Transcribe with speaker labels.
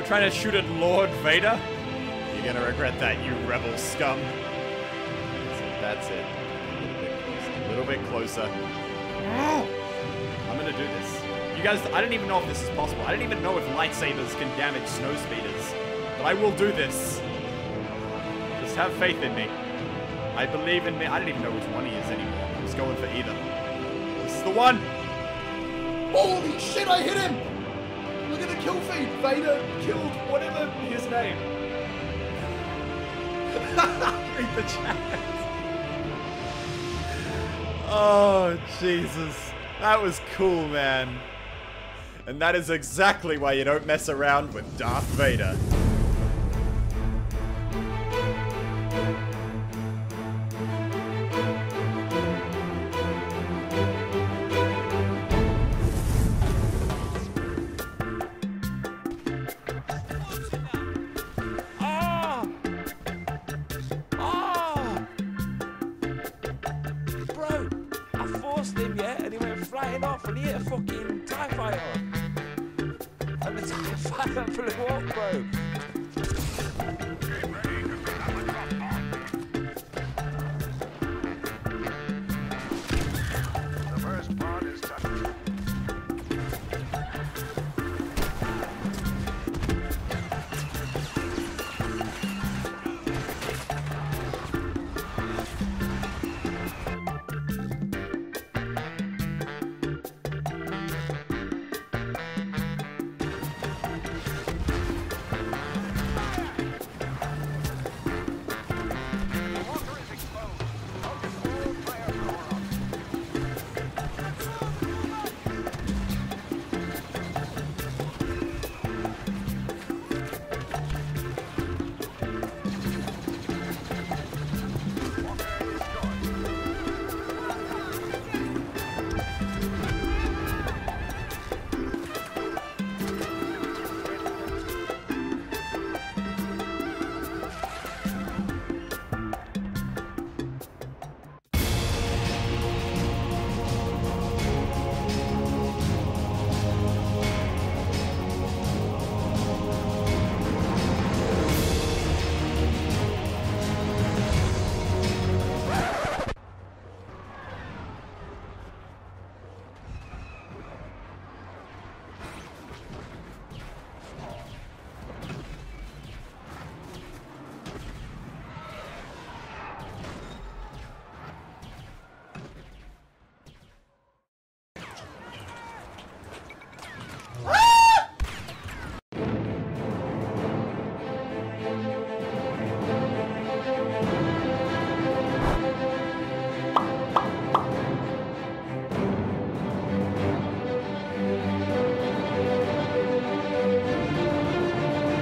Speaker 1: You're trying to shoot at Lord Vader?
Speaker 2: You're gonna regret that, you rebel scum. That's it. A little bit closer. I'm gonna do this. You guys, I don't even know if this is possible. I don't even know if lightsabers can damage snow speeders. But I will do this. Just have faith in me. I believe in me. I don't even know which one he is anymore. I'm just going for either. This is the one! Holy shit, I hit him! Look at the kill feed. Vader killed whatever his name. Read the chat. Oh, Jesus. That was cool, man. And that is exactly why you don't mess around with Darth Vader.
Speaker 3: Him yet, and he went flying off and he hit a fucking TIE fighter. And the TIE fighter blew up, bro.